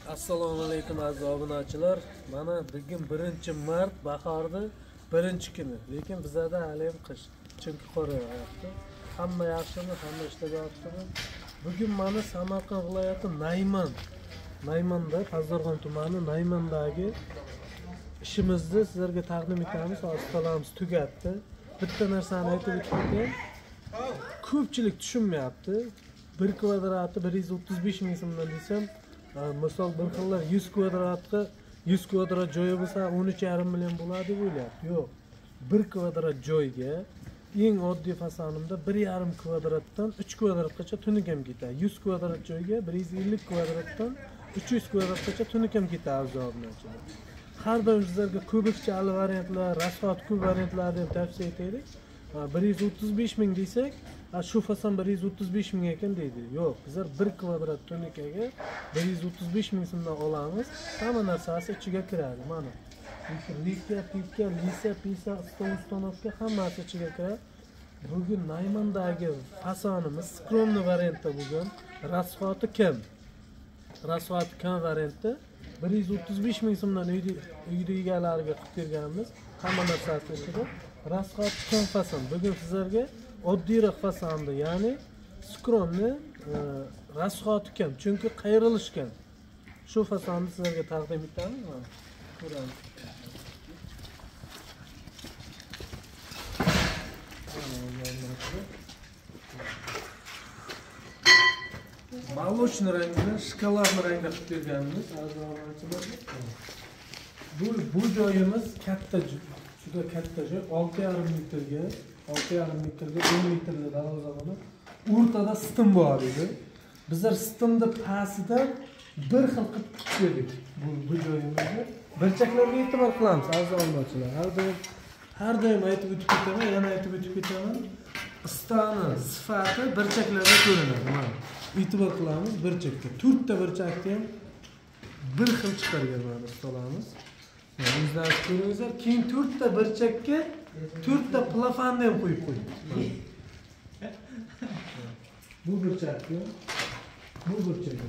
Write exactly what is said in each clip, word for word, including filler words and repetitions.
Assalomu alaykum aziz obunachilar. Mana bugun birinchi mart bahorda birinchi kuni. Lekin bizda hali ham qish. Chunki qorayapti. Hamma yaxshimi, hamma ishlayaptimi? Bugun mana Samarqand viloyati Nayman, Naymanda, Pazdarg'on tumani Naymandagi ishimizni sizlarga taqdim etamiz. Ustalarimiz tugatdi. Bitta narsani aytib o'tdim. Ko'pchilik tushunmayapti. bir kvadrati bir yuz o'ttiz besh ming so'mdan desam, misol bir xillar yuz kvadratga yuz kvadrat joyi bo'lsa o'n uch yarim million bo'ladi deb o'ylayapti. Yo'q. bir kvadrat joyga eng oddiy faslonimda bir yarim kvadratdan uch kvadratgacha tunikam ketadi. yuz kvadrat joyga bir yuz ellik kvadratdan uch yuz kvadratgacha tunikam ketadi o'zimizga. Har doim sizlarga kubikchali variantlar, rasxot kub variantlarni ham tavsiya etaylik. bir yuz o'ttiz besh ming desak, shu fason bir yuz o'ttiz besh ming ekan deydi. Yo'q, bizlar bir kvadrat tunikaga bir yuz o'ttiz besh ming so'mdan olamiz. Hamma narsasi ichiga kiradi. Mana lika, pika, lisa, pisa, stol, ustonovka hammasi ichiga kiradi. Bugun Naymandagi fasonimiz skromniy variantda bugun rasxoti kim? Rasxoti kim variantda bir yuz o'ttiz besh ming so'mdan uyda egalariga qilib berganmiz. Hamma narsasi ichida. Rasxot kim fason. Bugun sizlarga oddiyroq fasonda, ya'ni skromniy rasxoti kim? Chunki qayrilishgan. Shu fasonni sizlarga taqdim etamiz. Mana ko'ramiz. Молочный rangda, shokoladli rangda qilib berganmiz. Bu bu joyimiz katta, juda katta joy, olti yarim metrga, olti yarim metrga o'n metrli darvozaboni. O'rtada stim bor edi. Bizlar stimni pastidan bir xil qilib tikdik. Bu bu joyimizni burchaklarga e'tibor qilamiz, aziz obunachilar. Har doim har doim aytib o'tib ketaman, yana aytib o'tib ketaman. Istani sifati burchaklarda ko'rinadi. Mana e'tibor qilamiz burchakka. to'rtta burchakni ham bir xil chiqargan mana ustalarimiz. O'zlari ko'ringizlar, keyin to'rtta burchakka to'rtta plafonni ham qo'yib qo'ydik. Bu burchakni, bu burchakni.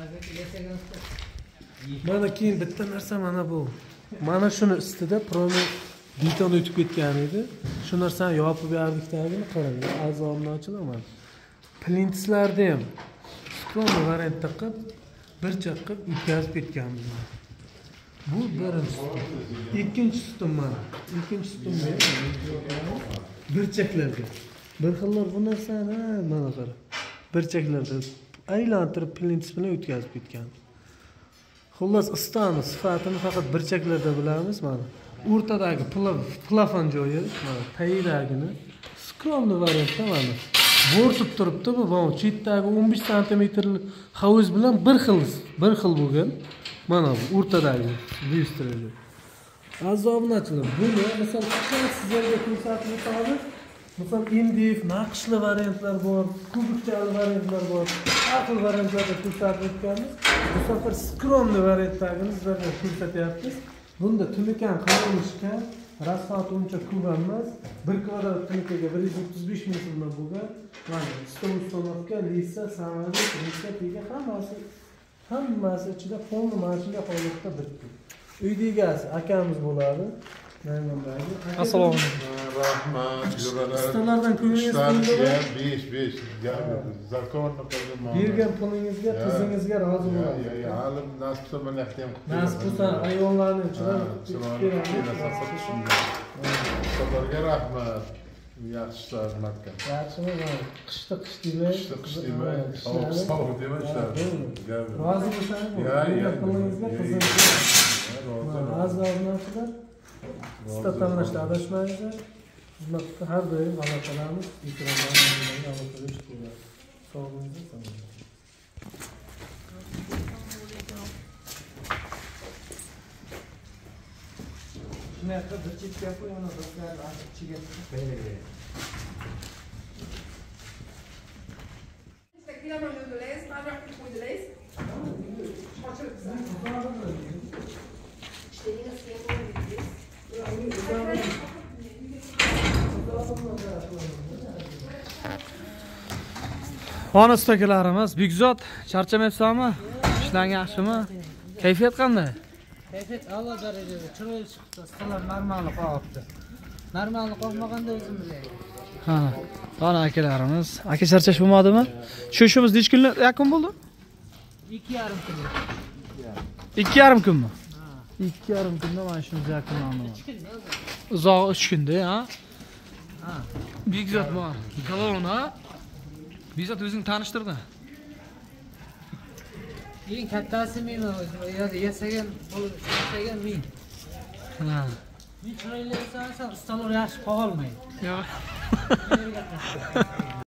Mana keyin bitta narsa mana bu. Mana shuni ustida promo beton o'tib ketgan edi. Shu narsani yopib berdikdagini qarang. Aziz obunachilar, mana plintislarni ham skromniy variantda qilib burchak qilib o'tkazib ketganmiz. Bu birinchi stim. Ikkinchi stim mana. Ikkinchi stim burchaklarga. Bir xillar bu narsani mana qara. Burchaklarda aylantirib plintis bilan o'tkazib ketgan. Xullas istani sifatini faqat burchaklarda bilamiz mana. O'rtadagi plafon joyi, mana tayidagini skromniy variantda mana. Bo'rtib turibdi bu, mana chetdagi o'n besh santimetrli hovuz bilan bir xil, bir xil bo'lgan. Mana bu o'rtadagi reyestrli. Aziz obunachilar, buni misol sizlarga ko'rsatib o'tamiz. Misol indif, naqshli variantlar bor, kubikchali variantlar bor, aql variantlarni ko'rsatib o'tganmiz. Bu safar skromniy variantdagini sizlarga ko'rsatyapmiz. Bunda tunukan qayrilishgan, rasxot uncha ko'p emas. bir kvadrat tunikaga bir yuz o'ttiz besh ming so'mdan bo'lgan. Mana stol ustonovka, lisa, samolyot, lisa, pega hammasi hammasi ichida polni mashina holatda birikdi. Uyda egasi akamiz bo'ladi. Naymandagi. Assalomu alaykum. Rahmat. Ustalardan ko'ringiz besh besh. Zakonni qildim. Bergan pulingizga, qizingizga rozi bo'ladi. Ya, ya, halim nasib bo'lsa mana ham qilib. Nasib bo'lsa ayollarning ichida Ustalarga rahmat. Yaxshi ishlar qilarkan. Yaxshimi? Qishda qish demay, Qishda qish demay, sovuq sovuq demay ishlar. Rozi bo'lsangiz, ya, ya, pulingizga, qizingizga. Aziz obunachilar, usta tanlashda adashmanglar. Xizmatda har doim aloqalarimiz e'tiborlarni aloqaga chiqadi. Sog' bo'ling, sog' bo'ling. Shunaqa bir chetga qo'y, ana bizlar ichiga qo'yaylik. Kiloman ödülüyüz, tavrak bir koyduyuz. İşte yine suyunu koyduyuz. Xona ustakalarimiz, Bekzod, charchamayapsanmi? Ishlang yaxshimi? Kayfiyat qanday? Kayfiyat a'lo darajada, chiroyli chiqdi, ustalar normal qo'yapti. Normal qo'ymaganda o'zim bilayman. Ha. Qani akalarimiz, aka charchash bo'lmadimi? Shu ishimiz necha kunlar yakun bo'ldi? ikki yarim kun. ikki yarim kunmi? Ha. ikki yarim kunda mana ishimiz yakunlandi. Uzoq uch kunda, ha? Ha. Bekzod bor. Kalon, ha? Bekzod o'zing tanishtirdi. Eng kattasi men o'zim. Yo'q, yasagan, bo'lib yasagan men. Ha. Men chiroyli yasamasam ustalar yaxshi qolmaydi. Yo'q.